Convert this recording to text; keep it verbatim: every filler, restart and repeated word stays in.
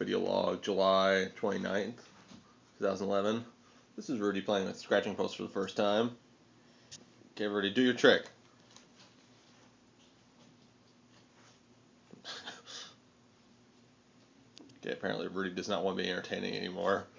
video log, July twenty-ninth, twenty eleven. This is Rudy playing with Scratching Post for the first time. Okay, Rudy, do your trick. Okay, apparently Rudy does not want to be entertaining anymore.